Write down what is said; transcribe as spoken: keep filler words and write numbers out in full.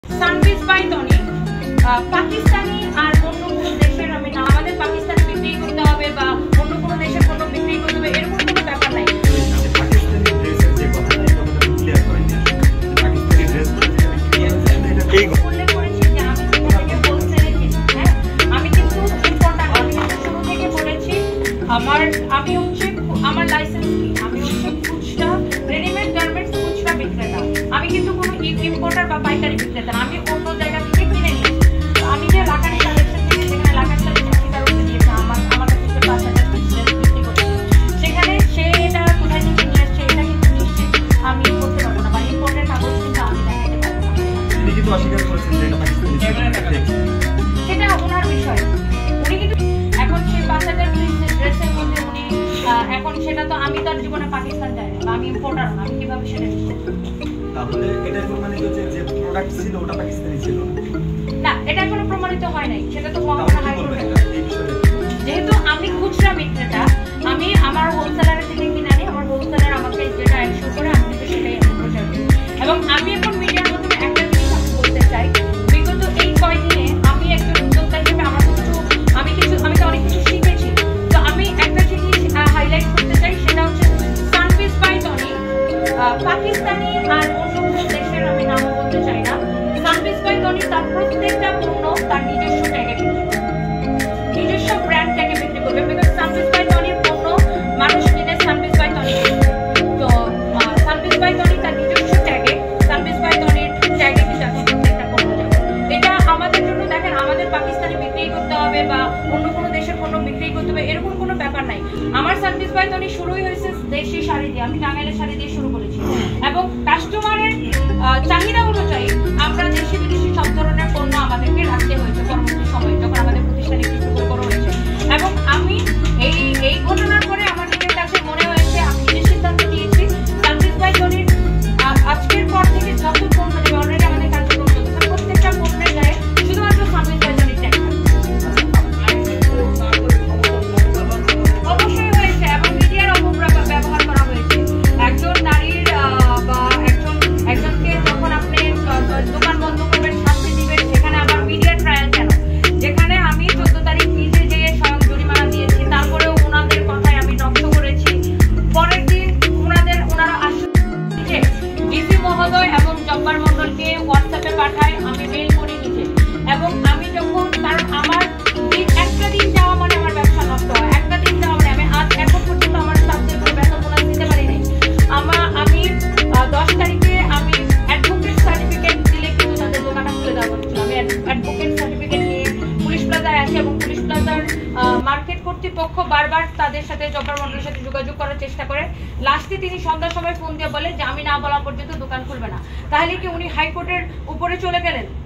সানবিজ by Tony Pakistani আর অন্য কোনো দেশের আমি না আমাদের পাকিস্তানি বিক্রি করতে হবে বা অন্য কোনো দেশের পণ্য বিক্রি করতে হবে এরকম কোনো ব্যাপার নাই। পাকিস্তানি ড্রেসের যে কথাটা এই কথাটা ক্লিয়ার করেন পাকিস্তানি ড্রেস উল্লেখ করেছি যে আমি যেটা থেকে হোলসেলে কিনি, হ্যাঁ আমি কিন্তু ইম্পোর্টার আমি শুরু থেকে বলেছি আমার আমি হচ্ছে আমার লাইসেন্স কি আমি হচ্ছে খুচরা রেডিমেড গার্মেন্টস খুচরা বিক্রেতা, আমি কিন্তু কোনো ইম্পোর্টার বা পাইকারি বিক্রেতা আমি অন্য জায়গা থেকে কিনে নিই। আমি যে লাকানি কালেকশন থেকে যেখানে লাকানি কালেকশন সেটার উপরে দিয়েছে আমার আমার কাছে পাঁচ হাজার বিক্রি করছে সেখানে সে এটা কোথায় থেকে নিয়ে আসছে এটা কিন্তু নিশ্চিত আমি বলতে পারবো না বা ইম্পোর্টের কাগজ কিন্তু আমি দেখাতে পারবো না। তিনি কিন্তু অস্বীকার করেছেন যে এটা পাকিস্তানি সেটা ওনার বিষয়, উনি কিন্তু এখন সেই পাঁচ হাজার ড্রেসের মধ্যে উনি এখন সেটা তো আমি তো আর জীবনে পাকিস্তান যাই না বা আমি ইম্পোর্টার না আমি কিভাবে সেটা নিশ্চিত করবো? তাহলে এটা প্রমাণিত যে যে প্রোডাক্ট ছিল ওটা পাকিস্তানি ছিল না, এটা এখনো প্রমাণিত হয় নাই, সেটা তো মহামান্য হাইকোর্টে। যেহেতু আমি খুচরা বিক্রেতা আমি আমার হোলসেলারের থেকে কিনে আনি, আমার হোলসেলার আমাকে যেটা এনশিওর করে আমি কিন্তু সেটাই আমি প্রচার করি। এবং আমি এখন মিডিয়ার মাধ্যমে একটা জিনিস আমি বলতে চাই, বিগত এই কয়দিনে আমি একজন উদ্যোক্তা হিসেবে আমার কিছু আমি কিছু আমি তো অনেক কিছু শিখেছি। তো আমি একটা জিনিস হাইলাইট করতে চাই, সেটা হচ্ছে সানবিজ বাই টনি পাকিস্তানি আর অন্য কোনো দেশের আমি নাম বলতে চাই না। সানবিজ বাই টনি তার প্রত্যেকটা পণ্য তার নিজস্ব ট্যাগে বিক্রি করবে, নিজস্ব ব্র্যান্ড ট্যাগে বিক্রি করবে। বিকজ সানবিজ বাই টনির পণ্য মানুষ কিনে সানবিজ বাই টনি তো সানবিজ বাই টনি তার নিজস্ব ট্যাগে সানবিজ বাই টনির ট্যাগে কিন্তু এখন প্রত্যেকটা পণ্য যাবে। এটা আমাদের জন্য দেখেন আমাদের পাকিস্তানি বিক্রি করতে হবে বা অন্য কোনো দেশের পণ্য বিক্রি করতে হবে এরকম কোনো ব্যাপার নাই। আমার সানবিজ বাই টনি শুরুই হয়েছে দেশি শাড়ি দিয়ে, আমি টাঙ্গাইলের শাড়ি দিয়ে শুরু করেছি এবং কাস্টমারের চাহিদা অনুযায়ী আমরা দেশি বিদেশি সব ধরনের পণ্য আমাদেরকে রাখতে হয়েছে পরবর্তী সময়ে যখন আমাদের প্রতিষ্ঠানে একটু বড় হয়েছে। এবং আমি এই এই ঘটনার পরে আমার নিজের কাছে মনে হয়েছে আমি নিজের সিদ্ধান্ত নিয়েছি সানবিজ বাই টনির আজকের পর থেকে যত পণ্য দেবে অলরেডি আমাদের কার্যক্রম চলতেছে প্রত্যেকটা পণ্যের গায়ে শুধুমাত্র সানবিজ বাই টনির ট্যাগ অবশ্যই হয়েছে এবং মিডিয়ার অপব্যবহার ব্যবহার করা হয়েছে। একজন নারীর বা একজন একজনকে যখন আপনি দোকান বন্ধ করবেন শাস্তি দিবেন সেখানে আবার মিডিয়া ট্রায়াল কেন, যেখানে আমি চোদ্দ তারিখ নিজে যেয়ে স্বয়ং জরিমানা দিয়েছি তারপরেও ওনাদের কথায় আমি নষ্ট করেছি। পরের দিন ওনাদের ওনারা আসছে ডিসি মহোদয় এবং জব্বার মন্ডলকে হোয়াটসঅ্যাপে পাঠায় আমি মেল করি নিজে এবং আমি যখন কারণ আমার দিন একটা দিন যাওয়া মানে আমার ব্যবসা নষ্ট হয়, একটা দিন যাওয়া মানে আমি আজ এখন পর্যন্ত আমার স্টাফদের কোনো বেতন বোনাস দিতে পারি নাই। আমার আমি দশ তারিখে আমি অ্যাডভোকেট সার্টিফিকেট দিলে কিন্তু তাদের দোকানটা খুলে দেওয়া হচ্ছিল। আমি অ্যাডভোকেট সার্টিফিকেট নিয়ে পুলিশ প্লাজায় আসি এবং পুলিশ প্লাজার মার্কেট কর্তৃপক্ষ বারবার তাদের সাথে জব্বার মন্ডলের সাথে যোগাযোগ করার চেষ্টা করে। লাস্টে তিনি সন্ধ্যার সময় ফোন দিয়ে বলে যে আমি না বলা পর্যন্ত দোকান খুলবে না। তাহলে কি উনি হাইকোর্টের উপরে চলে গেলেন?